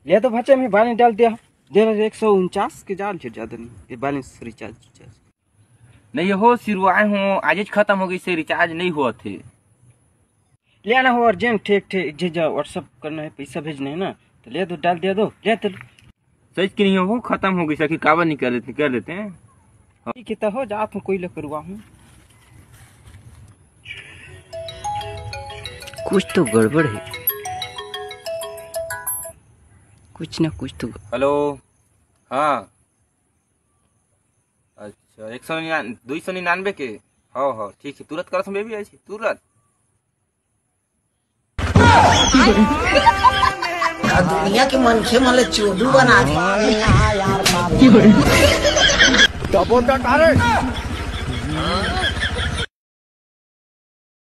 ले तो बच्चे में बैलेंस डाल दिया, दे रहे 149 के जाल ज्यादा नहीं, ये बैलेंस रिचार्ज नहीं हो सिरवाए हूँ, आज खत्म हो गई से रिचार्ज नहीं हुआ थे। ले आना हो अर्जेंट, ठीक ठीक जे जा व्हाट्सअप करना है, पैसा भेजना है ना, तो ले दो, डाल दिया दो, ले तो सच की नहीं हो, खत्म हो गई सखी, काबर नहीं कर देते हैं। ठीक है तो हो जा, आप कोई ले करवा हूँ। कुछ तो गड़बड़ है, कुछ ना कुछ तो। हेलो, हाँ अच्छा 299 के, हाँ हाँ ठीक है, तुरंत कर बेबी, ऐसी तुरंत। दुनिया के मनखे मन चोदू बना दे।